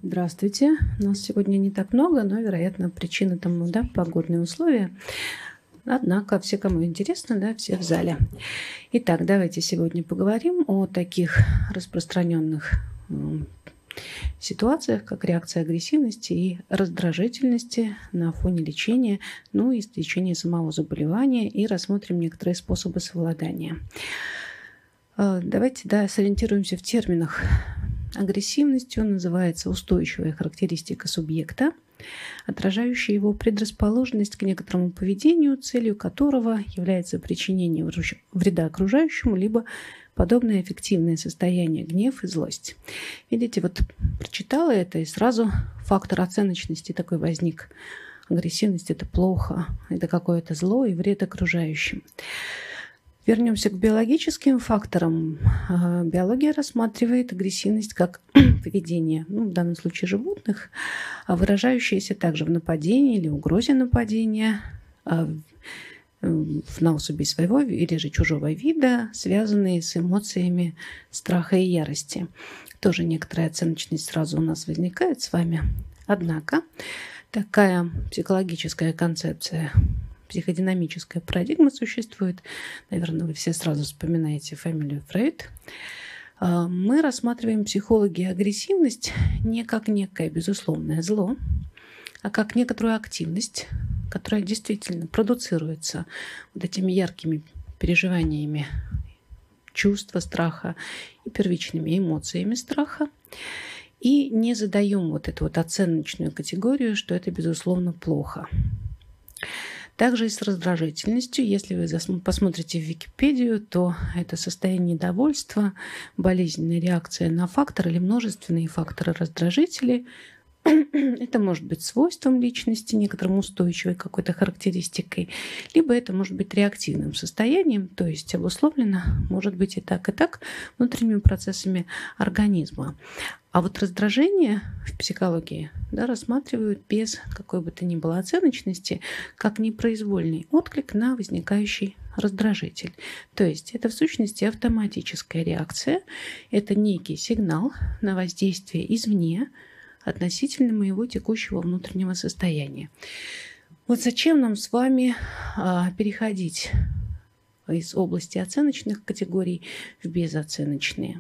Здравствуйте. Нас сегодня не так много, но, вероятно, причина тому, да, погодные условия. Однако все, кому интересно, да, все в зале. Итак, давайте сегодня поговорим о таких распространенных ситуациях, как реакция агрессивности и раздражительности на фоне лечения, ну и лечения самого заболевания, и рассмотрим некоторые способы совладания. Давайте, да, сориентируемся в терминах. Агрессивностью называется устойчивая характеристика субъекта, отражающая его предрасположенность к некоторому поведению, целью которого является причинение вреда окружающему, либо подобное эффективное состояние, гнев и злость. Видите, вот прочитала это, и сразу фактор оценочности такой возник. Агрессивность – это плохо, это какое-то зло и вред окружающим. Вернемся к биологическим факторам. Биология рассматривает агрессивность как поведение, в данном случае животных, выражающееся также в нападении или угрозе нападения на особи своего или же чужого вида, связанные с эмоциями страха и ярости. Тоже некоторая оценочность сразу у нас возникает с вами. Однако такая психологическая концепция, психодинамическая парадигма существует. Наверное, вы все сразу вспоминаете фамилию Фрейд. Мы рассматриваем психологи агрессивность не как некое безусловное зло, а как некоторую активность, которая действительно продуцируется вот этими яркими переживаниями чувства страха и первичными эмоциями страха. И не задаем вот эту вот оценочную категорию, что это безусловно плохо. Также и с раздражительностью. Если вы посмотрите в Википедию, то это состояние недовольства, болезненная реакция на фактор или множественные факторы раздражителей. Это может быть свойством личности, некоторым устойчивой какой-то характеристикой, либо это может быть реактивным состоянием, то есть обусловлено, может быть и так, внутренними процессами организма. А вот раздражение в психологии, да, рассматривают без какой бы то ни было оценочности, как непроизвольный отклик на возникающий раздражитель. То есть это в сущности автоматическая реакция, это некий сигнал на воздействие извне относительно моего текущего внутреннего состояния. Вот зачем нам с вами переходить из области оценочных категорий в безоценочные?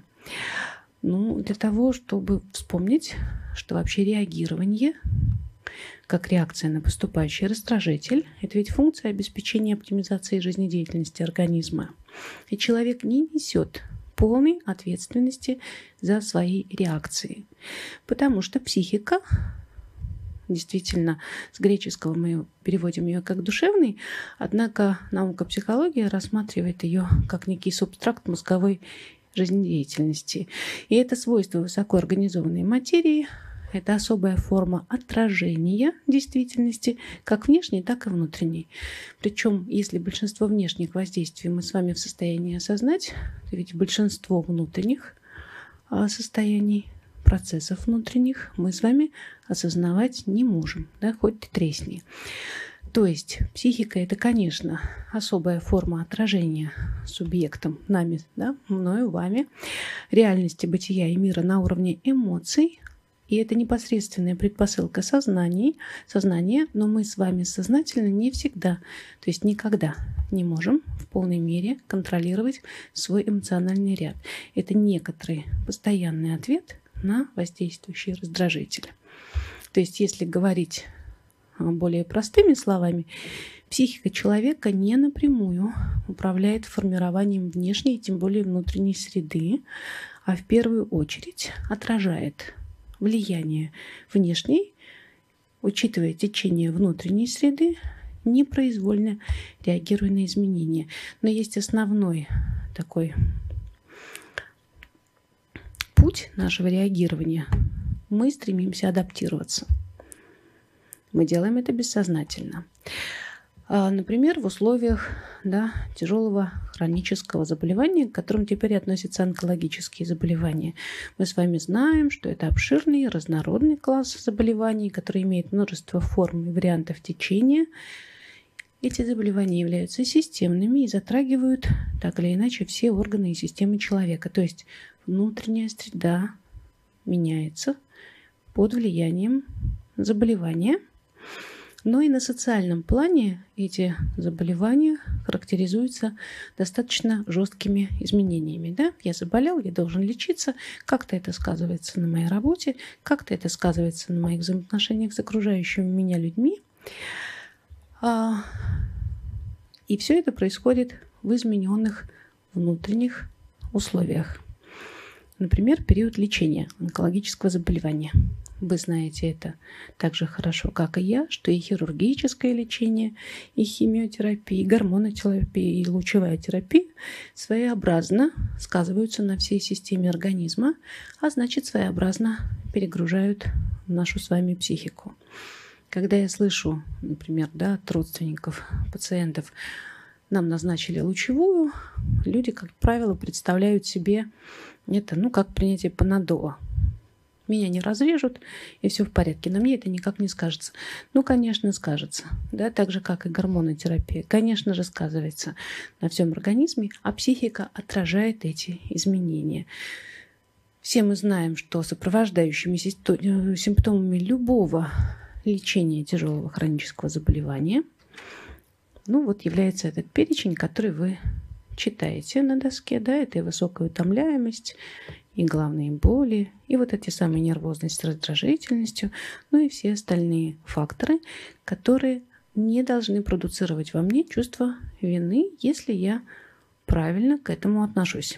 Для того, чтобы вспомнить, что вообще реагирование, как реакция на поступающий раздражитель, это ведь функция обеспечения оптимизации жизнедеятельности организма. И человек не несет полной ответственности за свои реакции. Потому что психика, действительно, с греческого мы переводим ее как душевный, однако наука психология рассматривает ее как некий субстракт мозговой жизнедеятельности. И это свойство высокоорганизованной материи, это особая форма отражения действительности, как внешней, так и внутренней. Причем, если большинство внешних воздействий мы с вами в состоянии осознать, то ведь большинство внутренних состояний, процессов внутренних мы с вами осознавать не можем, да, хоть ты тресни. То есть психика – это, конечно, особая форма отражения субъектом, нами, да, мною, вами, реальности бытия и мира на уровне эмоций. И это непосредственная предпосылка сознания, но мы с вами сознательно не всегда, то есть никогда не можем в полной мере контролировать свой эмоциональный ряд. Это некоторый постоянный ответ на воздействующий раздражитель. То есть, если говорить более простыми словами, психика человека не напрямую управляет формированием внешней, тем более внутренней среды, а в первую очередь отражает влияние внешней, учитывая течение внутренней среды, непроизвольно реагируя на изменения. Но есть основной такой путь нашего реагирования. Мы стремимся адаптироваться. Мы делаем это бессознательно. Например, в условиях тяжелого хронического заболевания, к которым теперь относятся онкологические заболевания. Мы с вами знаем, что это обширный, разнородный класс заболеваний, который имеет множество форм и вариантов течения. Эти заболевания являются системными и затрагивают так или иначе все органы и системы человека. То есть внутренняя среда меняется, под влиянием заболевания. Но и на социальном плане эти заболевания характеризуются достаточно жесткими изменениями. Да? Я заболел, я должен лечиться. Как-то это сказывается на моей работе, как-то это сказывается на моих взаимоотношениях с окружающими меня людьми. И все это происходит в измененных внутренних условиях. Например, период лечения онкологического заболевания. Вы знаете это так же хорошо, как и я, что и хирургическое лечение, и химиотерапия, и гормонотерапия, и лучевая терапия своеобразно сказываются на всей системе организма, а значит, своеобразно перегружают нашу с вами психику. Когда я слышу, например, от родственников пациентов, нам назначили лучевую, люди, как правило, представляют себе это, как принятие панадола. Меня не разрежут, и все в порядке. На мне это никак не скажется. Конечно, скажется. Так же, как и гормонотерапия. Конечно же, сказывается на всем организме, а психика отражает эти изменения. Все мы знаем, что сопровождающими симптомами любого лечения тяжелого хронического заболевания является этот перечень, который вы читаете на доске. Это и высокая утомляемость, и головные боли, и эти самые нервозность с раздражительностью, и все остальные факторы, которые не должны продуцировать во мне чувство вины, если я правильно к этому отношусь.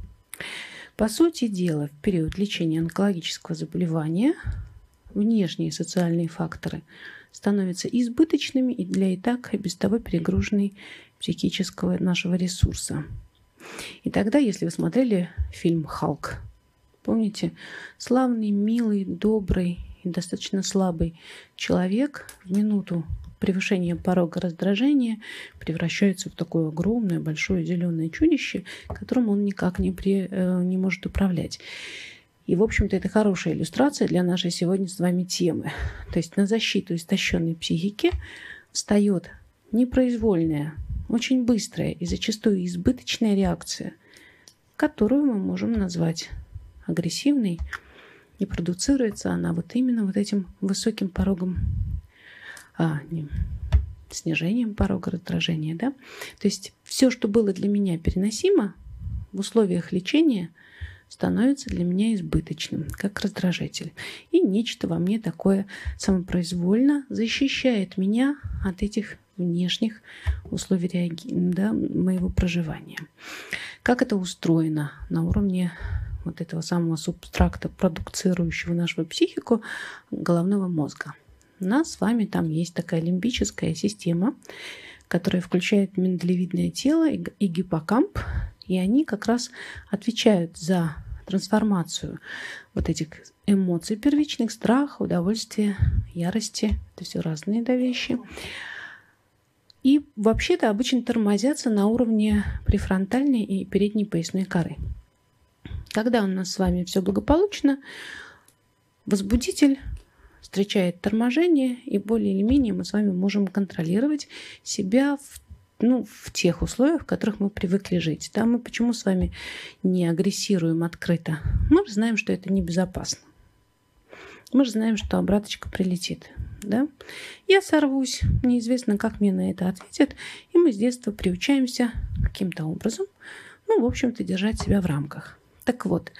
По сути дела, в период лечения онкологического заболевания внешние социальные факторы становятся избыточными и для и так и без того перегруженной психического нашего ресурса. И тогда, если вы смотрели фильм «Халк», помните, славный, милый, добрый и достаточно слабый человек в минуту превышения порога раздражения превращается в такое огромное, большое зеленое чудище, которым он никак не может управлять. И, в общем-то, это хорошая иллюстрация для нашей сегодня с вами темы. То есть на защиту истощенной психики встает непроизвольная, очень быстрая и зачастую избыточная реакция, которую мы можем назвать агрессивной, и продуцируется она именно этим высоким порогом, снижением порога раздражения. То есть все, что было для меня переносимо в условиях лечения, становится для меня избыточным, как раздражитель. И нечто во мне такое самопроизвольно защищает меня от этих внешних условий моего проживания. Как это устроено на уровне этого самого субстракта, продуцирующего нашу психику, головного мозга? У нас с вами там есть такая лимбическая система, которая включает миндалевидное тело и гиппокамп, и они как раз отвечают за трансформацию этих эмоций первичных: страха, удовольствия, ярости. Это все разные вещи. И вообще-то обычно тормозятся на уровне префронтальной и передней поясной коры. Когда у нас с вами все благополучно, возбудитель встречает торможение, и более или менее мы с вами можем контролировать себя в тех условиях, в которых мы привыкли жить. Мы почему с вами не агрессируем открыто? Мы же знаем, что это небезопасно. Мы же знаем, что обраточка прилетит. Я сорвусь, неизвестно, как мне на это ответят, и мы с детства приучаемся каким-то образом, в общем-то, держать себя в рамках. Так вот,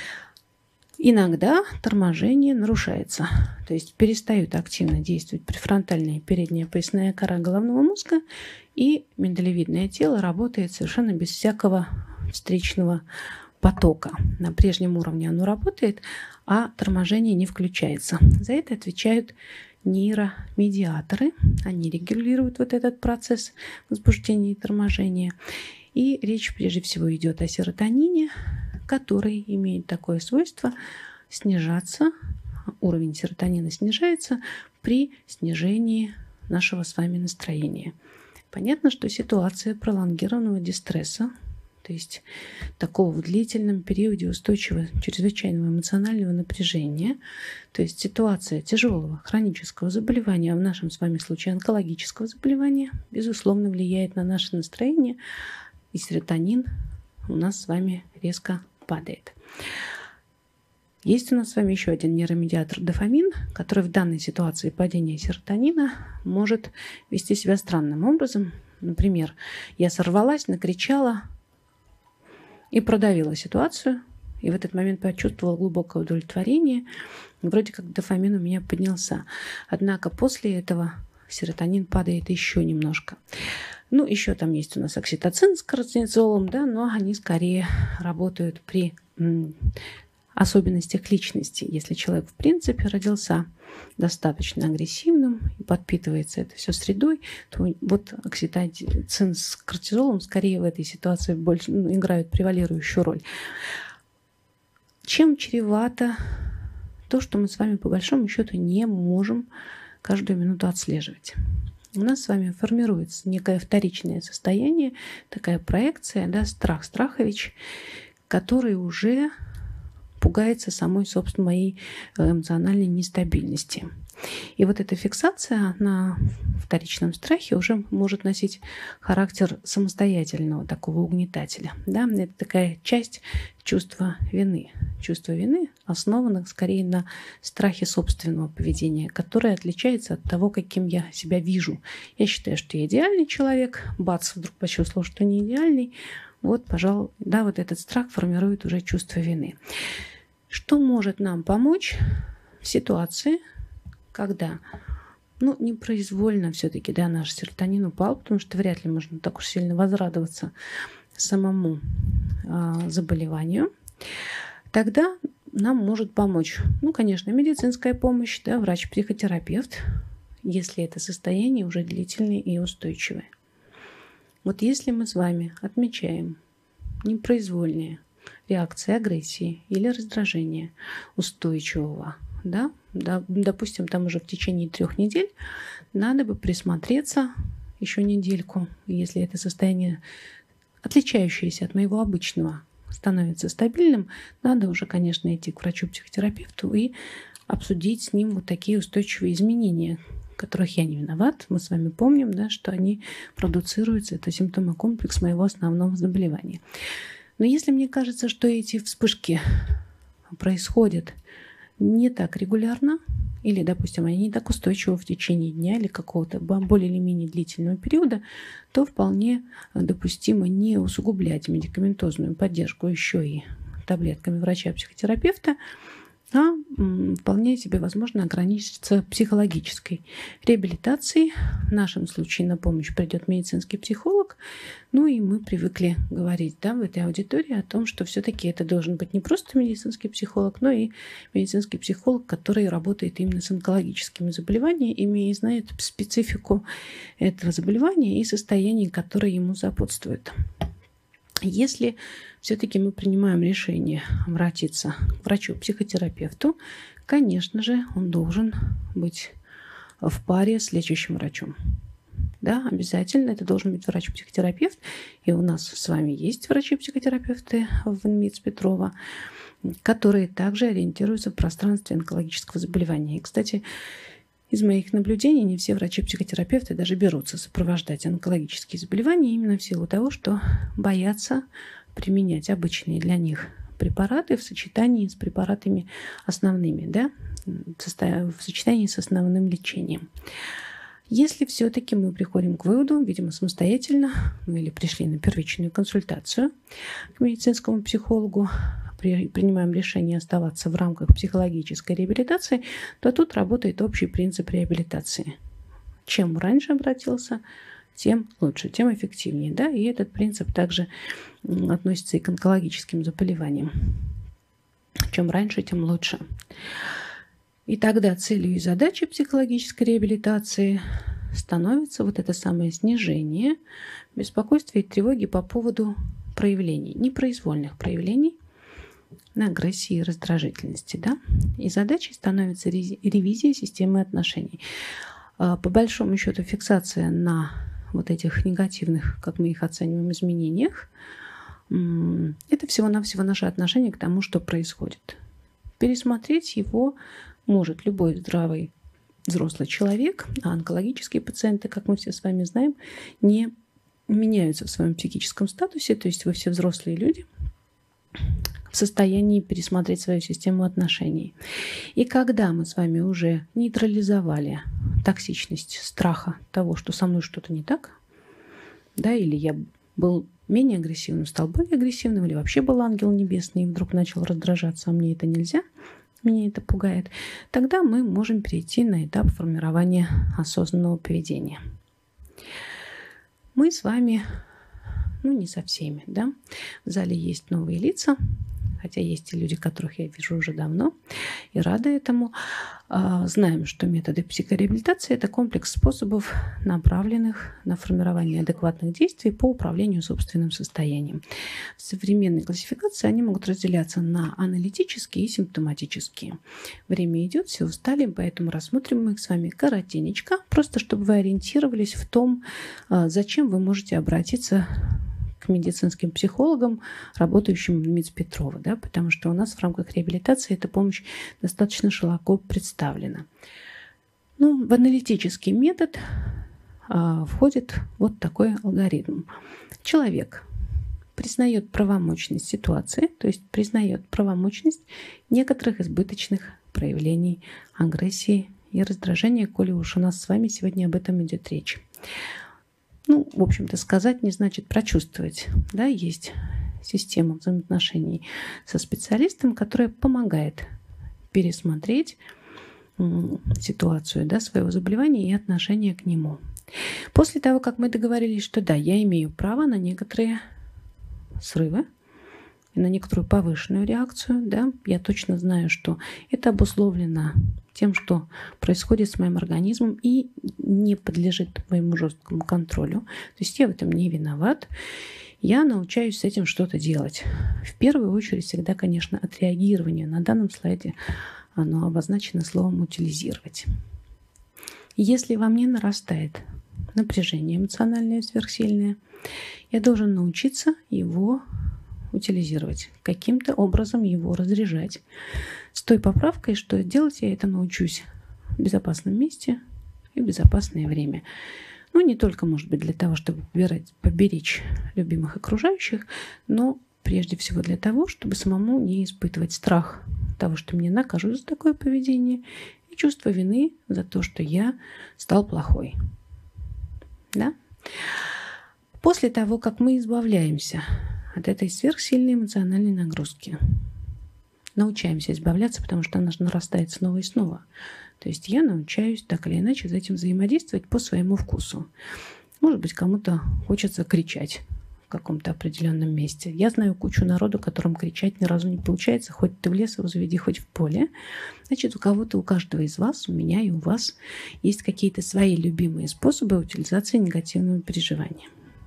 иногда торможение нарушается, то есть перестают активно действовать префронтальная и передняя поясная кора головного мозга, и миндалевидное тело работает совершенно без всякого встречного потока. На прежнем уровне оно работает, а торможение не включается. За это отвечают нейромедиаторы. Они регулируют этот процесс возбуждения и торможения. И речь прежде всего идет о серотонине, который имеет такое свойство снижаться. Уровень серотонина снижается при снижении нашего с вами настроения. Понятно, что ситуация пролонгированного дистресса, то есть такого в длительном периоде устойчивого чрезвычайного эмоционального напряжения, то есть ситуация тяжелого хронического заболевания, а в нашем с вами случае онкологического заболевания, безусловно, влияет на наше настроение, и серотонин у нас с вами резко падает. Есть у нас с вами еще один нейромедиатор дофамин, который в данной ситуации падения серотонина может вести себя странным образом. Например, я сорвалась, накричала и продавила ситуацию, и в этот момент почувствовала глубокое удовлетворение. Вроде как дофамин у меня поднялся. Однако после этого серотонин падает еще немножко. Ну, еще там есть у нас окситоцин с кортизолом, да, но они скорее работают при особенностях личности. Если человек, в принципе, родился достаточно агрессивным и подпитывается это все средой, то вот окситоцин с кортизолом скорее в этой ситуации больше играют превалирующую роль. Чем чревато то, что мы с вами по большому счету не можем каждую минуту отслеживать? У нас с вами формируется некое вторичное состояние, такая проекция, да, страхович, который уже пугается самой, собственно, моей эмоциональной нестабильности. И вот эта фиксация на вторичном страхе уже может носить характер самостоятельного такого угнетателя. Да? Это такая часть чувства вины. Чувство вины основано скорее на страхе собственного поведения, которое отличается от того, каким я себя вижу. Я считаю, что я идеальный человек, бац, вдруг почувствовал, что не идеальный. Вот, пожалуй, да, вот этот страх формирует уже чувство вины. Что может нам помочь в ситуации, когда, непроизвольно все-таки, да, наш серотонин упал, потому что вряд ли можно так уж сильно возрадоваться самому заболеванию, тогда нам может помочь, конечно, медицинская помощь, да, врач-психотерапевт, если это состояние уже длительное и устойчивое. Вот если мы с вами отмечаем непроизвольные реакции агрессии или раздражения устойчивого, да, допустим, там уже в течение 3 недель, надо бы присмотреться еще недельку, если это состояние, отличающееся от моего обычного, становится стабильным, надо уже, конечно, идти к врачу-психотерапевту и обсудить с ним вот такие устойчивые изменения, которых я не виноват. Мы с вами помним, да, что они продуцируются, это симптомы комплекс моего основного заболевания. Но если мне кажется, что эти вспышки происходят не так регулярно, или, допустим, они не так устойчивы в течение дня или какого-то более или менее длительного периода, то вполне допустимо не усугублять медикаментозную поддержку еще и таблетками врача-психотерапевта, а вполне себе возможно ограничиться психологической реабилитацией. В нашем случае на помощь придет медицинский психолог. И мы привыкли говорить, да, в этой аудитории о том, что все-таки это должен быть не просто медицинский психолог, но и медицинский психолог, который работает именно с онкологическими заболеваниями и знает специфику этого заболевания и состояний, которые ему сопутствуют. Если все-таки мы принимаем решение обратиться к врачу-психотерапевту, конечно же, он должен быть в паре с лечащим врачом. Да, обязательно это должен быть врач-психотерапевт. И у нас с вами есть врачи-психотерапевты в НМИЦ Петрова, которые также ориентируются в пространстве онкологического заболевания. И, кстати, из моих наблюдений не все врачи-психотерапевты даже берутся сопровождать онкологические заболевания именно в силу того, что боятся применять обычные для них препараты в сочетании с препаратами основными, да, в сочетании с основным лечением. Если все-таки мы приходим к выводу, видимо, самостоятельно, или пришли на первичную консультацию к медицинскому психологу, принимаем решение оставаться в рамках психологической реабилитации, то тут работает общий принцип реабилитации. Чем раньше обратился, тем лучше, тем эффективнее. Да? И этот принцип также относится и к онкологическим заболеваниям. Чем раньше, тем лучше. И тогда целью и задачей психологической реабилитации становится вот это самое снижение беспокойства и тревоги по поводу проявлений, непроизвольных проявлений на агрессии и раздражительности. Да? И задачей становится ревизия системы отношений. По большому счету фиксация на вот этих негативных, как мы их оцениваем, изменениях, это всего-навсего наше отношение к тому, что происходит. Пересмотреть его может любой здравый взрослый человек, а онкологические пациенты, как мы все с вами знаем, не меняются в своем психическом статусе, то есть вы все взрослые люди, в состоянии пересмотреть свою систему отношений. И когда мы с вами уже нейтрализовали токсичность страха того, что со мной что-то не так, да, или я был менее агрессивным, стал более агрессивным, или вообще был ангел небесный и вдруг начал раздражаться, а мне это нельзя, меня это пугает, тогда мы можем перейти на этап формирования осознанного поведения. Мы с вами, не со всеми, да, в зале есть новые лица, хотя есть и люди, которых я вижу уже давно и рада этому. Знаем, что методы психореабилитации – это комплекс способов, направленных на формирование адекватных действий по управлению собственным состоянием. В современной классификации они могут разделяться на аналитические и симптоматические. Время идет, все устали, поэтому рассмотрим мы их с вами коротенечко, просто чтобы вы ориентировались в том, зачем вы можете обратиться к медицинским психологам, работающим в МИЦ Петрова, да, потому что у нас в рамках реабилитации эта помощь достаточно широко представлена. В аналитический метод входит вот такой алгоритм. Человек признает правомочность ситуации, то есть признает правомочность некоторых избыточных проявлений агрессии и раздражения, коли уж у нас с вами сегодня об этом идет речь. В общем-то, сказать не значит прочувствовать. Да, есть система взаимоотношений со специалистом, которая помогает пересмотреть ситуацию, да, своего заболевания и отношения к нему. После того, как мы договорились, что да, я имею право на некоторые срывы и на некоторую повышенную реакцию, да, я точно знаю, что это обусловлено тем, что происходит с моим организмом и не подлежит моему жесткому контролю. То есть я в этом не виноват. Я научаюсь с этим что-то делать. В первую очередь всегда, конечно, отреагирование. На данном слайде оно обозначено словом «утилизировать». Если во мне нарастает напряжение эмоциональное сверхсильное, я должен научиться его утилизировать, каким-то образом его разряжать. С той поправкой, что делать я это научусь в безопасном месте и в безопасное время. Не только, может быть, для того, чтобы поберечь любимых окружающих, но прежде всего для того, чтобы самому не испытывать страх того, что меня накажут за такое поведение, и чувство вины за то, что я стал плохой. Да? После того, как мы избавляемся от этой сверхсильной эмоциональной нагрузки, научаемся избавляться, потому что она же нарастает снова и снова. То есть я научаюсь так или иначе с этим взаимодействовать по своему вкусу. Может быть, кому-то хочется кричать в каком-то определенном месте. Я знаю кучу народу, которым кричать ни разу не получается. Хоть ты в лес его заведи, хоть в поле. Значит, у кого-то, у каждого из вас, у меня и у вас есть какие-то свои любимые способы утилизации негативного переживания.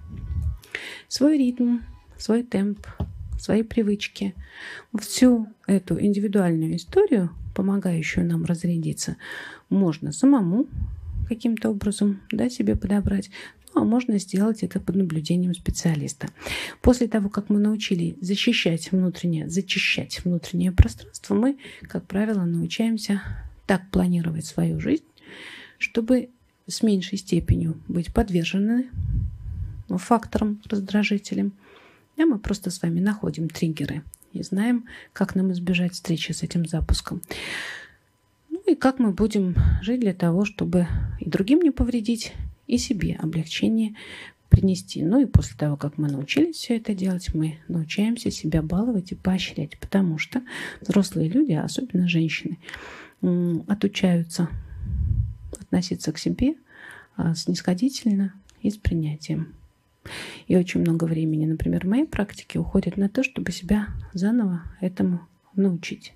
Свой ритм, свой темп, свои привычки. Всю эту индивидуальную историю, помогающую нам разрядиться, можно самому каким-то образом, да, себе подобрать, а можно сделать это под наблюдением специалиста. После того, как мы научились зачищать внутреннее пространство, мы, как правило, научаемся так планировать свою жизнь, чтобы с меньшей степенью быть подвержены факторам, раздражителям. Да, мы просто с вами находим триггеры и знаем, как нам избежать встречи с этим запуском. И как мы будем жить для того, чтобы и другим не повредить, и себе облегчение принести. И после того, как мы научились все это делать, мы научаемся себя баловать и поощрять, потому что взрослые люди, особенно женщины, отучаются относиться к себе снисходительно и с принятием. И очень много времени, например, в моей практике уходит на то, чтобы себя заново этому научить.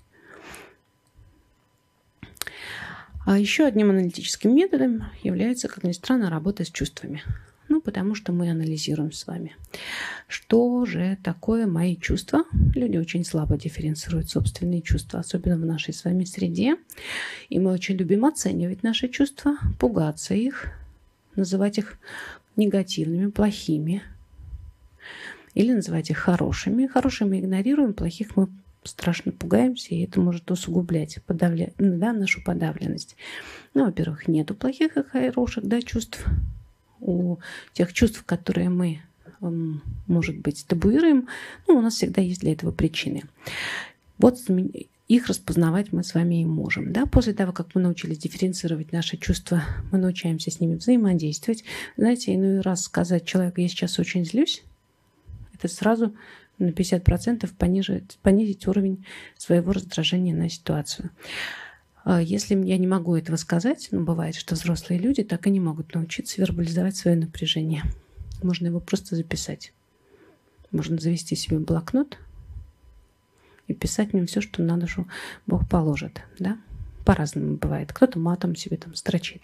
А еще одним аналитическим методом является, как ни странно, работа с чувствами. Потому что мы анализируем с вами, что же такое мои чувства. Люди очень слабо дифференцируют собственные чувства, особенно в нашей с вами среде. И мы очень любим оценивать наши чувства, пугаться их, называть их негативными, плохими, или называть их хорошими. Хорошие мы игнорируем, плохих мы страшно пугаемся, и это может усугублять нашу подавленность. Во-первых, нету плохих и хороших чувств. У тех чувств, которые мы может быть, табуируем, но у нас всегда есть для этого причины. Вот их распознавать мы с вами и можем. Да? После того, как мы научились дифференцировать наши чувства, мы научаемся с ними взаимодействовать. Знаете, иной раз сказать человеку: я сейчас очень злюсь, это сразу на 50% понизить уровень своего раздражения на ситуацию. Если я не могу этого сказать, бывает, что взрослые люди так и не могут научиться вербализовать свое напряжение. Можно его просто записать. Можно завести себе блокнот и писать в нем все, что на душу Бог положит. Да? По-разному бывает. Кто-то матом себе там строчит.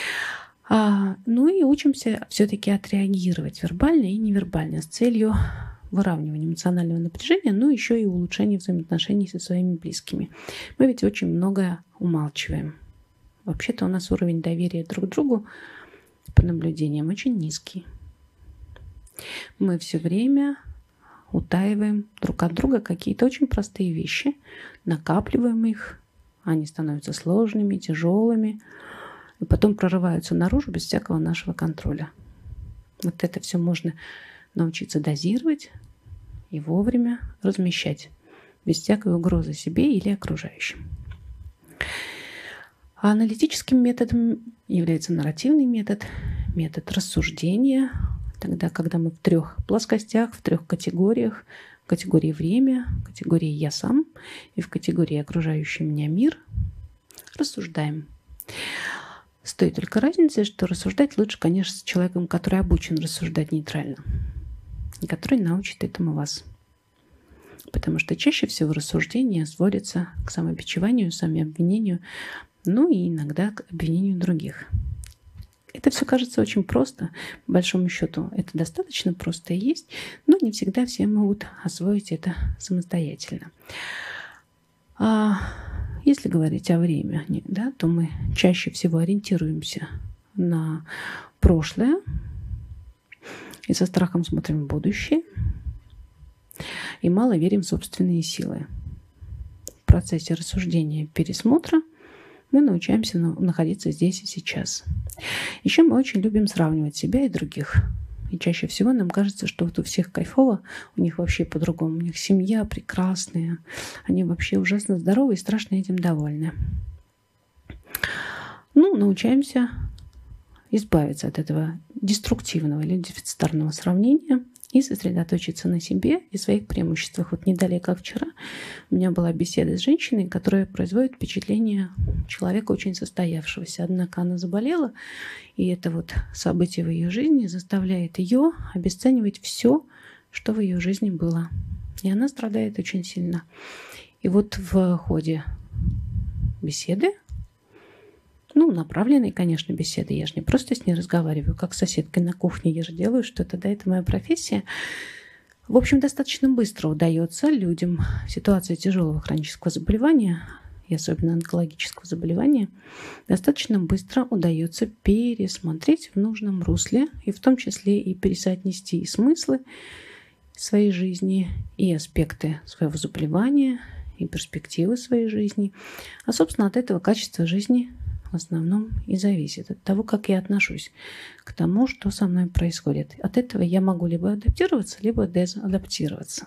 Ну и учимся все-таки отреагировать вербально и невербально с целью выравнивания эмоционального напряжения, но еще и улучшения взаимоотношений со своими близкими. Мы ведь очень многое умалчиваем. Вообще-то у нас уровень доверия друг к другу по наблюдениям очень низкий. Мы все время утаиваем друг от друга какие-то очень простые вещи, накапливаем их, они становятся сложными, тяжелыми, и потом прорываются наружу без всякого нашего контроля. Вот это все можно научиться дозировать и вовремя размещать, без всякой угрозы себе или окружающим. А аналитическим методом является нарративный метод, метод рассуждения, тогда, когда мы в 3 плоскостях, в 3 категориях: в категории время, в категории «я сам» и в категории «окружающий меня мир» рассуждаем. С той только разницей, что рассуждать лучше, конечно, с человеком, который обучен рассуждать нейтрально, и который научит этому вас. Потому что чаще всего рассуждение сводится к самобичеванию, самообвинению, ну и иногда к обвинению других. Это все кажется очень просто. По большому счету это достаточно просто и есть, но не всегда все могут освоить это самостоятельно. Если говорить о времени, да, то мы чаще всего ориентируемся на прошлое и со страхом смотрим в будущее, и мало верим в собственные силы. В процессе рассуждения, пересмотра мы научаемся находиться здесь и сейчас. Еще мы очень любим сравнивать себя и других. И чаще всего нам кажется, что вот у всех кайфово, у них вообще по-другому. У них семья прекрасная, они вообще ужасно здоровы и страшно этим довольны. Ну, научаемся избавиться от этого деструктивного или дефицитарного сравнения и сосредоточиться на себе и своих преимуществах. Вот не далее, как вчера, у меня была беседа с женщиной, которая производит впечатление человека очень состоявшегося. Однако она заболела, и это вот событие в ее жизни заставляет ее обесценивать все, что в ее жизни было. И она страдает очень сильно. И вот в ходе беседы, направленной, конечно, беседы. Я же не просто с ней разговариваю, как с соседкой на кухне. Я же делаю что-то, да, это моя профессия. В общем, достаточно быстро удается людям в ситуации тяжелого хронического заболевания, и особенно онкологического заболевания, достаточно быстро удается пересмотреть в нужном русле, и в том числе и пересоотнести и смыслы своей жизни, и аспекты своего заболевания, и перспективы своей жизни. А, собственно, от этого качество жизни в основном и зависит от того, как я отношусь к тому, что со мной происходит. От этого я могу либо адаптироваться, либо дезадаптироваться.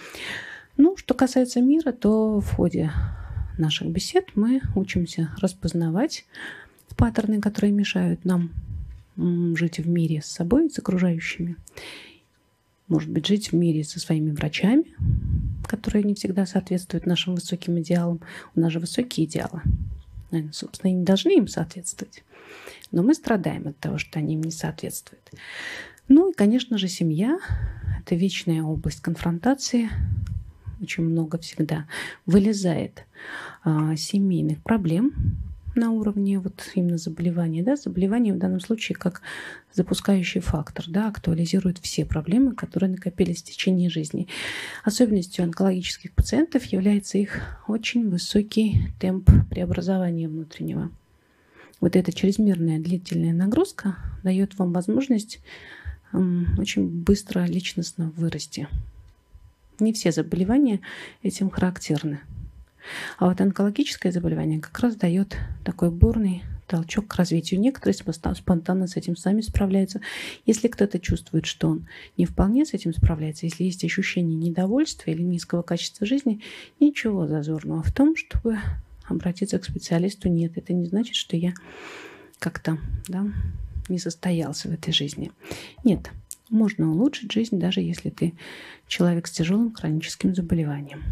Что касается мира, то в ходе наших бесед мы учимся распознавать паттерны, которые мешают нам жить в мире с собой и с окружающими. Может быть, жить в мире со своими врачами, которые не всегда соответствуют нашим высоким идеалам. У нас же высокие идеалы. Наверное, собственно, и не должны им соответствовать. Но мы страдаем от того, что они им не соответствуют. И, конечно же, семья – это вечная область конфронтации. Очень много всегда вылезает семейных проблем на уровне именно заболевания. Да? Заболевание в данном случае как запускающий фактор, да, актуализирует все проблемы, которые накопились в течение жизни. Особенностью онкологических пациентов является их очень высокий темп преобразования внутреннего. Вот эта чрезмерная длительная нагрузка дает вам возможность очень быстро личностно вырасти. Не все заболевания этим характерны. А вот онкологическое заболевание как раз дает такой бурный толчок к развитию. Некоторые спонтанно с этим сами справляются. Если кто-то чувствует, что он не вполне с этим справляется, если есть ощущение недовольства или низкого качества жизни, ничего зазорного в том, чтобы обратиться к специалисту нет. Это не значит, что я как-то не состоялся в этой жизни. Нет, можно улучшить жизнь, даже если ты человек с тяжелым хроническим заболеванием.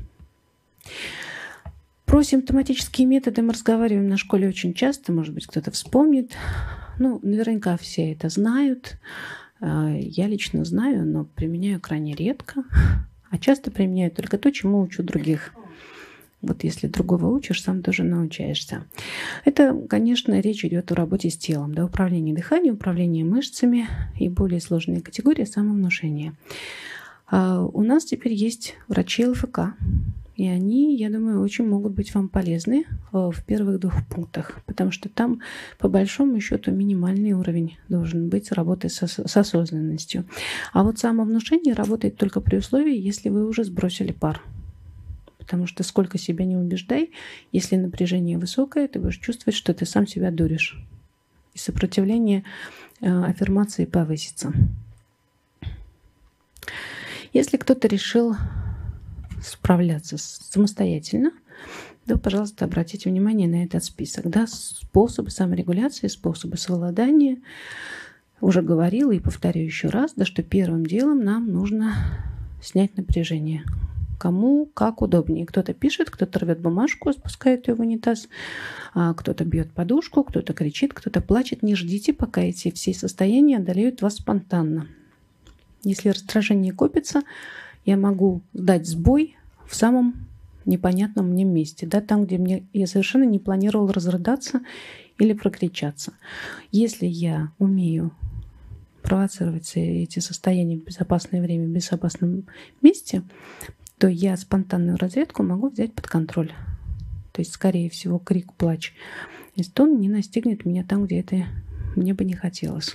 Про симптоматические методы мы разговариваем на школе очень часто, может быть, кто-то вспомнит. Наверняка все это знают. Я лично знаю, но применяю крайне редко, а часто применяю только то, чему учу других. Вот если другого учишь, сам тоже научаешься. Это, конечно, речь идет о работе с телом, управлении дыханием, управлении мышцами и более сложные категории самовнушения. У нас теперь есть врачи ЛФК, и они, я думаю, очень могут быть вам полезны в первых 2 пунктах, потому что там, по большому счету, минимальный уровень должен быть работы с осознанностью. А вот самовнушение работает только при условии, если вы уже сбросили пар. Потому что сколько себя не убеждай, если напряжение высокое, ты будешь чувствовать, что ты сам себя дуришь. И сопротивление аффирмации повысится. Если кто-то решил справляться самостоятельно, то, пожалуйста, обратите внимание на этот список. Способы саморегуляции, способы совладания. Уже говорила и повторю еще раз, что первым делом нам нужно снять напряжение. Кому как удобнее. Кто-то пишет, кто-то рвет бумажку, спускает ее в унитаз, кто-то бьет подушку, кто-то кричит, кто-то плачет. Не ждите, пока эти все состояния одолеют вас спонтанно. Если раздражение копится, я могу дать сбой в самом непонятном мне месте, там, где я совершенно не планировал разрыдаться или прокричаться. Если я умею провоцировать эти состояния в безопасное время, в безопасном месте, то я спонтанную разрядку могу взять под контроль. То есть, скорее всего, крик, плач и стон не настигнет меня там, где это мне бы не хотелось.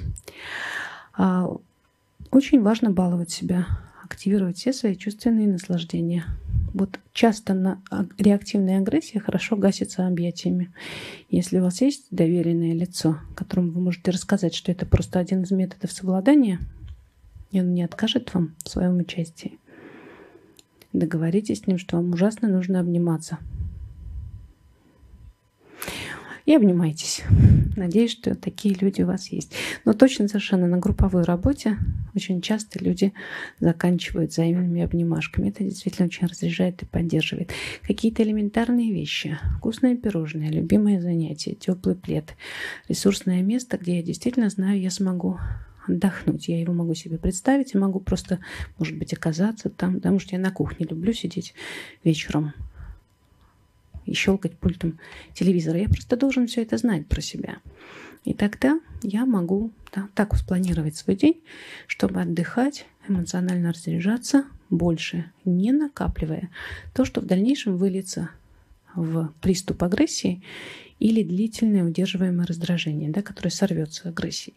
Очень важно баловать себя, активировать все свои чувственные наслаждения. Вот часто реактивная агрессия хорошо гасится объятиями. Если у вас есть доверенное лицо, которому вы можете рассказать, что это просто один из методов совладания, и он не откажет вам в своем участии, договоритесь с ним, что вам ужасно нужно обниматься. И обнимайтесь. Надеюсь, что такие люди у вас есть. Но точно совершенно на групповой работе очень часто люди заканчивают взаимными обнимашками. Это действительно очень разряжает и поддерживает. Какие-то элементарные вещи. Вкусное пирожное, любимое занятие, теплый плед, ресурсное место, где я действительно знаю, я смогу отдохнуть. Я его могу себе представить и могу просто, может быть, оказаться там, потому что я на кухне люблю сидеть вечером и щелкать пультом телевизора. Я просто должен все это знать про себя. И тогда я могу так спланировать свой день, чтобы отдыхать, эмоционально разряжаться больше, не накапливая то, что в дальнейшем выльется в приступ агрессии или длительное удерживаемое раздражение, которое сорвется агрессией.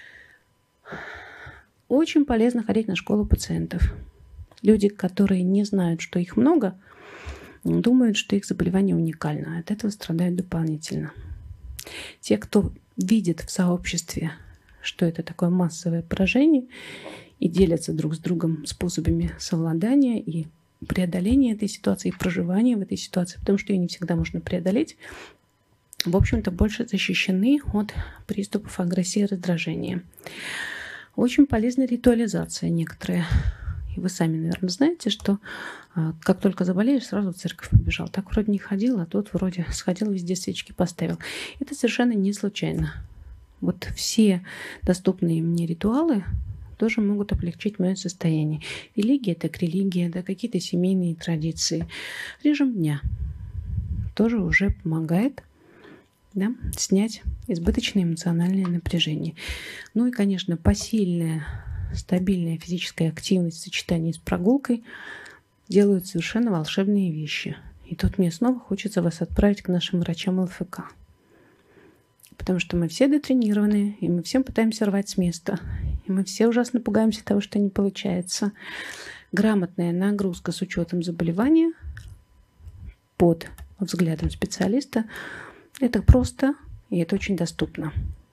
Очень полезно ходить на школу пациентов. Люди, которые не знают, что их много, думают, что их заболевание уникально, а от этого страдают дополнительно. Те, кто видит в сообществе, что это такое массовое поражение, и делятся друг с другом способами совладания и преодоления этой ситуации, и проживания в этой ситуации, потому что ее не всегда можно преодолеть, в общем-то, больше защищены от приступов агрессии и раздражения. Очень полезна ритуализация некоторая. И вы сами, наверное, знаете, что как только заболеешь, сразу в церковь побежал. Так вроде не ходил, а тут вроде сходил, везде свечки поставил. Это совершенно не случайно. Вот все доступные мне ритуалы тоже могут облегчить мое состояние. Религия так религия, какие-то семейные традиции. Режим дня тоже уже помогает снять избыточное эмоциональное напряжение. Ну и, конечно, посильная, стабильная физическая активность в сочетании с прогулкой делают совершенно волшебные вещи. И тут мне снова хочется вас отправить к нашим врачам ЛФК. Потому что мы все дотренированы, и мы всем пытаемся рвать с места. И мы все ужасно пугаемся того, что не получается. Грамотная нагрузка с учетом заболевания под взглядом специалиста — это просто И это очень доступно.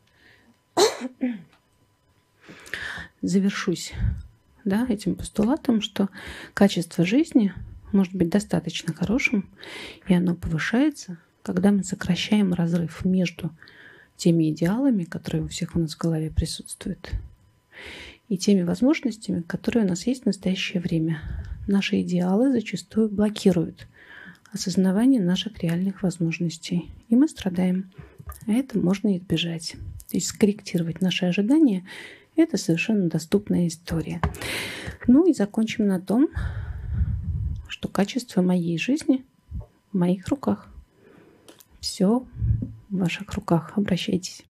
Завершусь, да, этим постулатом, что качество жизни может быть достаточно хорошим, и оно повышается, когда мы сокращаем разрыв между теми идеалами, которые у всех у нас в голове присутствуют, и теми возможностями, которые у нас есть в настоящее время. Наши идеалы зачастую блокируют осознавание наших реальных возможностей, и мы страдаем. А это можно избежать. То есть скорректировать наши ожидания – это совершенно доступная история. Ну и закончим на том, что качество моей жизни в моих руках. Все в ваших руках. Обращайтесь.